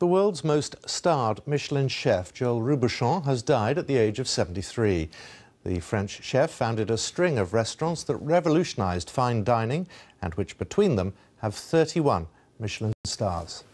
The world's most starred Michelin chef, Joël Robuchon, has died at the age of 73. The French chef founded a string of restaurants that revolutionised fine dining and which between them have 31 Michelin stars.